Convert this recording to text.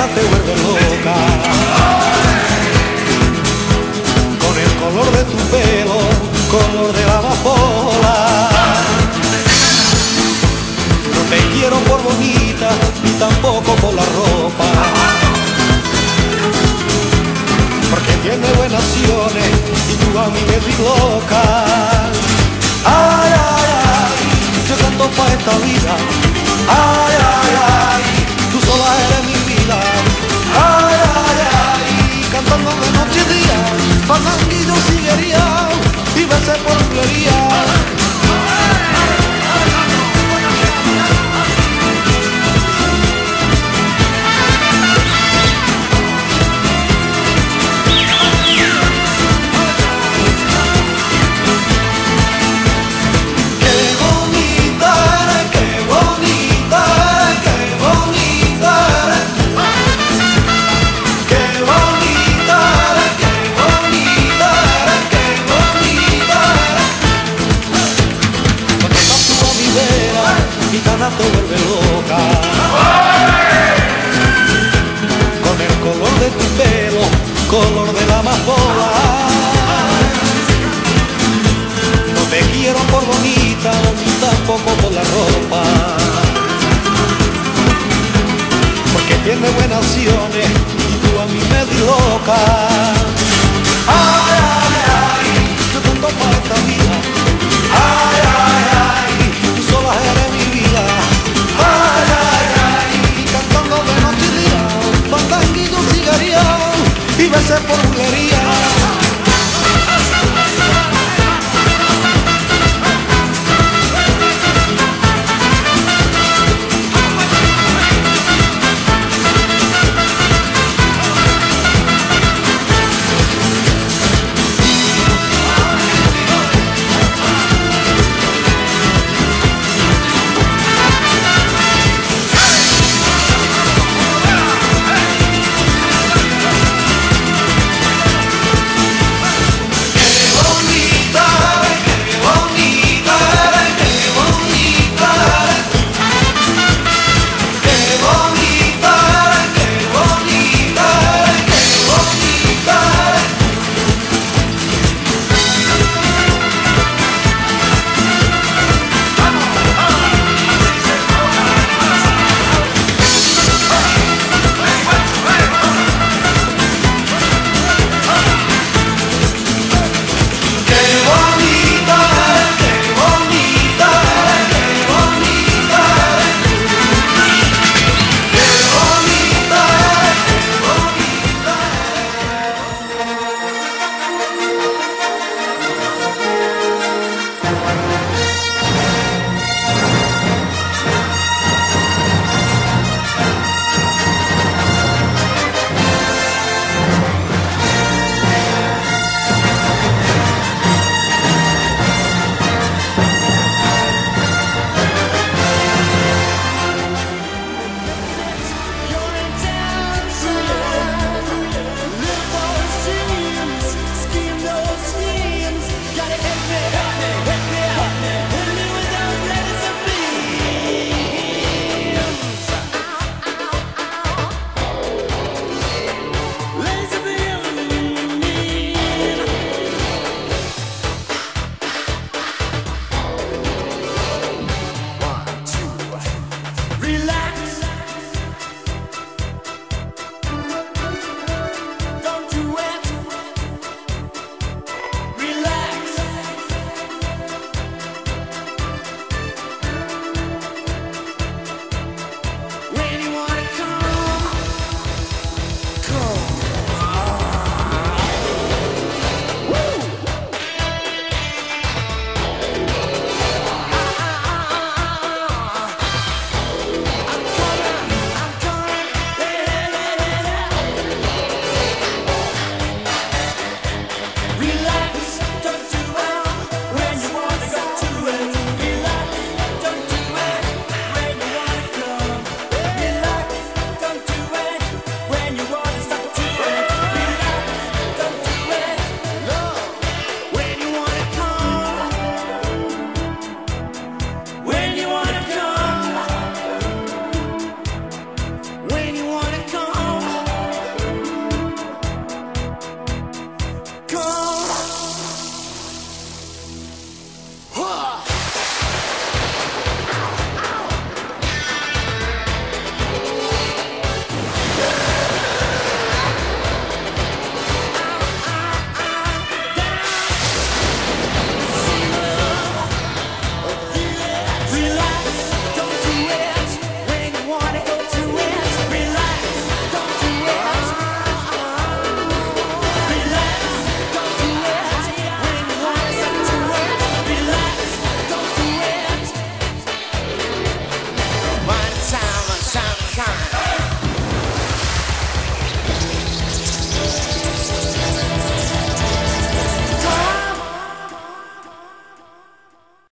ganas te vuelve loca. Con el color de tu pelo, color de la amapola. No te quiero por bonita, ni tampoco por la ropa, porque tiene buenas acciones y tú a mí me tienes loca. Ay, ay, ay, yo canto pa' esta vida. Ay, ay, ay, tú sola eres mi vida. Ay, ay, ay, cantando de noche y día, fandanguillo, sillería y veces por bulería. Mi ganas te vuelve loca. Con el color de tu pelo, color de la amapola. No te quiero por bonita, ni tampoco por la ropa, porque tiene buenas acciones y tú a mí me tienes loca.